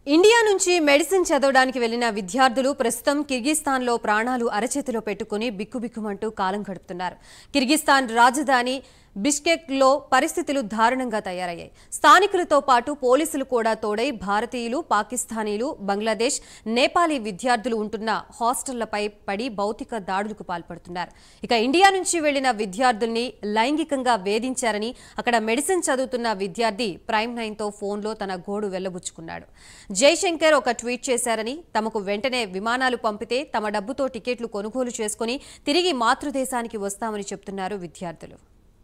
India నుంచి medicine చదవడానికి వెళ్లిన విద్యార్థులు ప్రస్తుతం కిర్గిస్తాన్లో ప్రాణాలు అరచేతిలో పెట్టుకుని బిక్కుబిక్కుమంటూ కాలం గడుపుతున్నారు. కిర్గిస్తాన్ రాజధాని బిష్కెక్లో పరిస్థితులు దారుణంగా తయారయ్యాయి. స్థానికులతో పాటు పోలీసులు కూడా తోడై భారతీయులు, పాకిస్తానీలు, బంగ్లాదేశ్, నేపాలీ విద్యార్థులు ఉంటున్న హాస్టళ్లపై పడి భౌతిక దాడులకు పాల్పడుతున్నారు. ఇక ఇండియా నుంచి వెళ్లిన విద్యార్థుల్ని లైంగికంగా వేధించారని అక్కడ మెడిసిన్ చదువుతున్న విద్యార్థి ప్రైమ్ 9తో ఫోన్లో తన గోడు వెళ్లబుచ్చుకున్నాడు. జైశంకర్ ఒక ట్వీట్ చేశారని, తమకు వెంటనే విమానాలు పంపితే తమ డబ్బుతో టికెట్లు కొనుగోలు చేసుకుని తిరిగి మాతృదేశానికి వస్తామని చెప్తున్నారు విద్యార్థులు.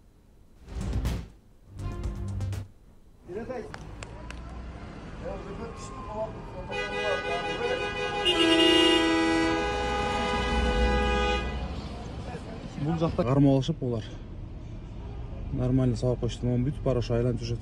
Бұл жақта қармалашып олар. Нормально сабақ қойшыды, он бүйтіп параша айланып жүреді.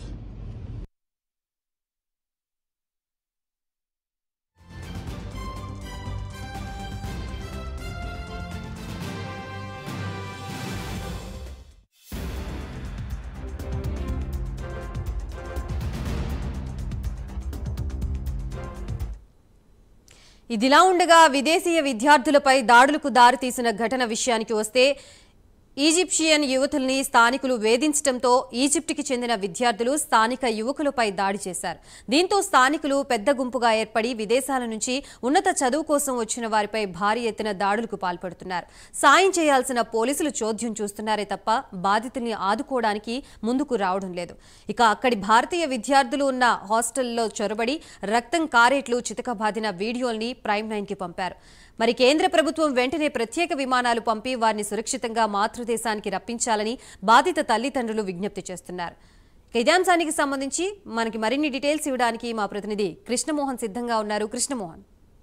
ఇదిలా ఉండగా విదేశీయ విద్యార్థులపై దాడులకు దారితీసిన ఘటన విషయానికి వస్తే ఈజిప్షియన్ యువతుల్ని స్థానికులు వేధించడంతో ఈజిప్టుకి చెందిన విద్యార్థులు స్థానిక యువకులపై దాడి చేశారు. దీంతో స్థానికులు పెద్ద గుంపుగా ఏర్పడి విదేశాల నుంచి ఉన్నత చదువు కోసం వచ్చిన వారిపై భారీ ఎత్తున దాడులకు పాల్పడుతున్నారు. సాయం చేయాల్సిన పోలీసులు చోద్యం చూస్తున్నారే తప్ప బాధితుల్ని ఆదుకోవడానికి ముందుకు రావడం లేదు. ఇక అక్కడి భారతీయ విద్యార్థులు ఉన్న హాస్టల్లో చొరబడి రక్తం కారేట్లు చితకబాదిన వీడియోల్ని ప్రైమ్ 9కి పంపారు. మరి కేంద్ర ప్రభుత్వం వెంటనే ప్రత్యేక విమానాలు పంపి వారిని సురక్షితంగా మాతృదేశానికి రప్పించాలని బాధిత తల్లిదండ్రులు విజ్ఞప్తి చేస్తున్నారు. ఇదే అంశానికి సంబంధించి మనకి మరిన్ని డీటెయిల్స్ ఇవ్వడానికి మా ప్రతినిధి కృష్ణమోహన్ సిద్ధంగా ఉన్నారు. కృష్ణమోహన్,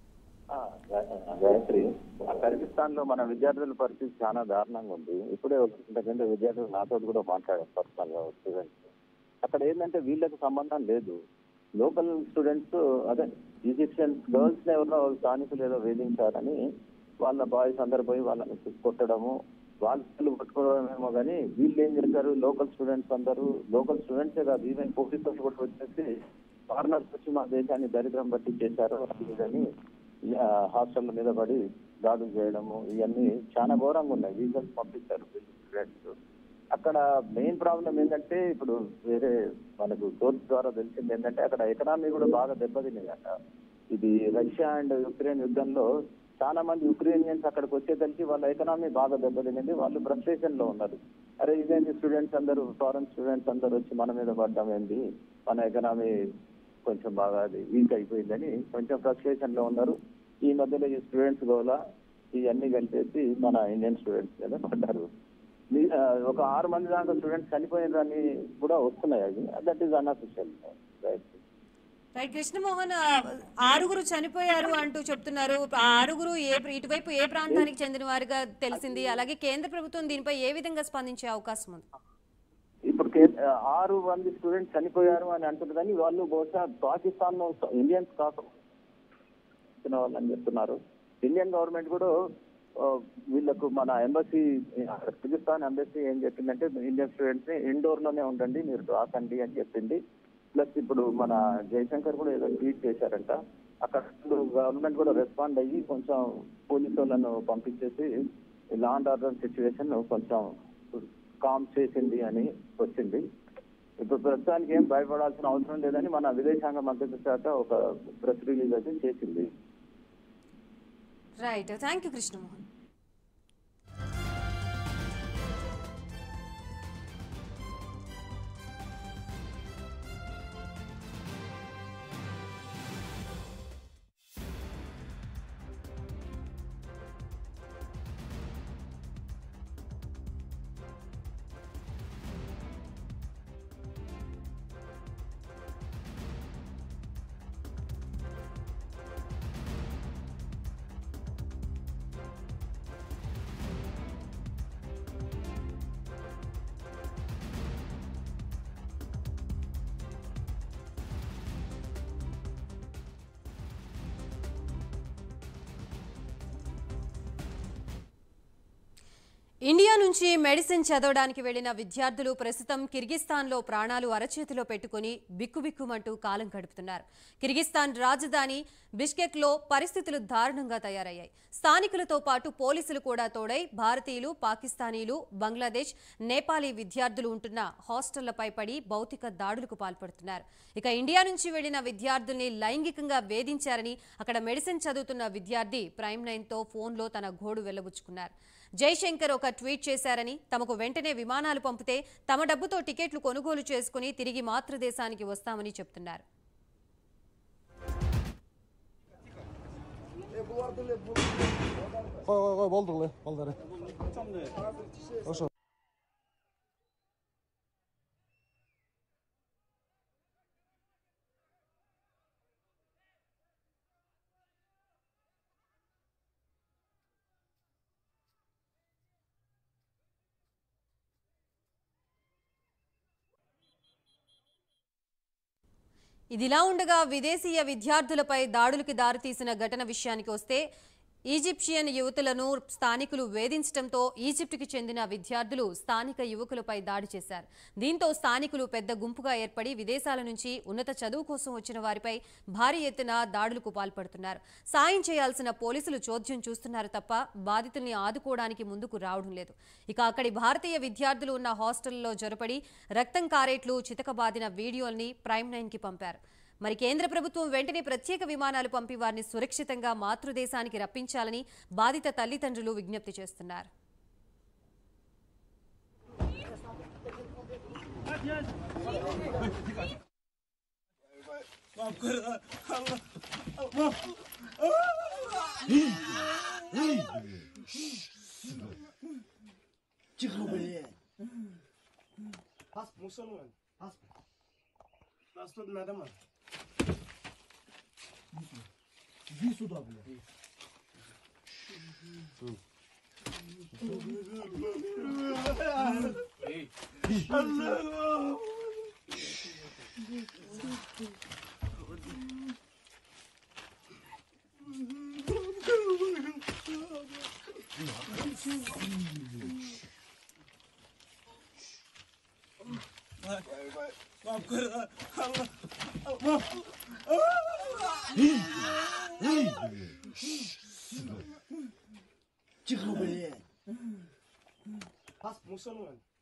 గాయత్రి, కజకిస్తాన్ లో మన విద్యార్థుల పరిస్థితి చాలా దారుణంగా ఉంది. ఇప్పుడే ఒక విద్యార్థులు నాతో కూడా మాట్లాడారు పర్సనల్ గా స్టూడెంట్స్. అక్కడ ఏంటంటే వీళ్ళకి సంబంధం లేదు. లోకల్ స్టూడెంట్స్, అదే ఈజిప్షియన్ గర్ల్స్ ఎవరో స్థానికులు ఏదో వేధించారని వాళ్ళ బాయ్స్ అందరు పోయి వాళ్ళని కొట్టడము, వాళ్ళు పట్టుకోవడమేమో కానీ వీళ్ళు ఏం చేశారు, లోకల్ స్టూడెంట్సే కాదు, ఈవెన్ పోలీసులు కూడా వచ్చేసి ఫారినర్స్ వచ్చి మా దేశాన్ని దరిద్రం బట్టి చేశారు అని హాస్టల్ మీద పడి దాడులు చేయడము, ఇవన్నీ చాలా ఘోరంగా ఉన్నాయి. వీసెస్ పంపిస్తారు స్టూడెంట్స్. అక్కడ మెయిన్ ప్రాబ్లం ఏంటంటే, ఇప్పుడు వేరే మనకు సోర్స్ ద్వారా తెలిసింది ఏంటంటే అక్కడ ఎకనామీ కూడా బాగా దెబ్బతిందంట. ఇది రష్యా అండ్ యుక్రెయిన్ యుద్ధంలో చాలా మంది యుక్రెయినియన్స్ అక్కడికి వచ్చేసరికి వాళ్ళ ఎకనామీ బాగా దెబ్బతినింది. వాళ్ళు ఫ్రస్ట్రేషన్ లో ఉన్నారు. అరే ఇదేంటి స్టూడెంట్స్ అందరూ, ఫారెన్ స్టూడెంట్స్ అందరూ వచ్చి మన మీద పడ్డం ఏంది, మన ఎకనామీ కొంచెం బాగా అది వీక్ అయిపోయిందని కొంచెం ఫ్రస్ట్రేషన్ లో ఉన్నారు. ఈ మధ్యలో ఈ స్టూడెంట్స్ గోలా ఇవన్నీ కలిపేసి మన ఇండియన్ స్టూడెంట్స్ మీద పడ్డారు. ఒక 6 మంది దాకా స్టూడెంట్స్ చనిపోయినని కూడా వస్తున్నాయి. అది that is unofficial. Right Krishnamohan, 6 చనిపోయారు అంటూ చెప్తున్నారు. 6 ఇటువైపు ఏ ప్రాంతానికి చెందిన వారిగా తెలిసింది? అలాగే కేంద్ర ప్రభుత్వం దీనిపై ఏ విధంగా స్పందించే అవకాశం ఉంది? ఇప్పుడు 6 మంది స్టూడెంట్స్ చనిపోయారు అని అంటున్నారు కానీ వాళ్ళు బహుశా పాకిస్తాన్ లో ఇండియన్స్ కాకుండా వాళ్ళని చెప్తున్నారు. ఇండియన్ గవర్నమెంట్ కూడా వీళ్ళకు మన ఎంబసీ, కిర్గిస్తాన్ ఎంబసీ ఏం చెప్పిందంటే ఇండియన్ స్టూడెంట్స్ ని ఇండోర్ లోనే ఉండండి, మీరు రాకండి అని చెప్పింది. ప్లస్ ఇప్పుడు మన జైశంకర్ కూడా ఏదో ట్వీట్ చేశారంట. అక్కడ గవర్నమెంట్ కూడా రెస్పాండ్ అయ్యి కొంచెం పోలీసు వాళ్ళను పంపించేసి లా అండ్ ఆర్డర్ సిచ్యువేషన్ కొంచెం కామ్ చేసింది అని వచ్చింది. ఇప్పుడు ప్రస్తుతానికి ఏం భయపడాల్సిన అవసరం లేదని మన విదేశాంగ మంత్రిత్వ శాఖ ఒక ప్రెస్ రిలీజ్ అయితే చేసింది. Right, thank you Krishnamohan. India నుంచి మెడిసిన్ చదవడానికి వెళ్లిన విద్యార్థులు ప్రస్తుతం కిర్గిస్తాన్లో ప్రాణాలు అరచేతిలో పెట్టుకుని బిక్కుబిక్కుమంటూ కాలం గడుపుతున్నారు. కిర్గిస్తాన్ రాజధాని బిష్కెక్లో పరిస్థితులు దారుణంగా తయారయ్యాయి. స్థానికులతో పాటు పోలీసులు కూడా తోడై భారతీయులు, పాకిస్తానీలు, బంగ్లాదేశ్, నేపాలీ విద్యార్థులు ఉంటున్న హాస్టళ్లపై పడి భౌతిక దాడులకు పాల్పడుతున్నారు. ఇక ఇండియా నుంచి వెళ్లిన విద్యార్థుల్ని లైంగికంగా వేధించారని అక్కడ మెడిసిన్ చదువుతున్న విద్యార్థి ప్రైమ్ 9తో ఫోన్లో తన గోడు వెళ్లబుచ్చుకున్నారు. జైశంకర్ ఒక ట్వీట్ చేశారని, తమకు వెంటనే విమానాలు పంపితే తమ డబ్బుతో టికెట్లు కొనుగోలు చేసుకుని తిరిగి మాతృదేశానికి వస్తామని చెప్తున్నారు. ఇదిలా ఉండగా విదేశీయ విద్యార్థులపై దాడులకు దారితీసిన ఘటన విషయానికి వస్తే ఈజిప్షియన్ యువతులను స్థానికులు వేధించడంతో ఈజిప్టుకి చెందిన విద్యార్థులు స్థానిక యువకులపై దాడి చేశారు. దీంతో స్థానికులు పెద్ద గుంపుగా ఏర్పడి విదేశాల నుంచి ఉన్నత చదువు కోసం వచ్చిన వారిపై భారీ ఎత్తున దాడులకు పాల్పడుతున్నారు. సాయం చేయాల్సిన పోలీసులు చోద్యం చూస్తున్నారు తప్ప బాధితుల్ని ఆదుకోవడానికి ముందుకు రావడం లేదు. ఇక అక్కడి భారతీయ విద్యార్థులు ఉన్న హాస్టల్లో జొరపడి రక్తం కారేట్లు చితకబాదిన వీడియోల్ని ప్రైమ్ 9కి పంపారు. మరి కేంద్ర ప్రభుత్వం వెంటనే ప్రత్యేక విమానాలు పంపి వారిని సురక్షితంగా మాతృదేశానికి రప్పించాలని బాధిత తల్లిదండ్రులు విజ్ఞప్తి చేస్తున్నారు. Иди сюда, блядь. Тихо, блядь. Пас, мусульман.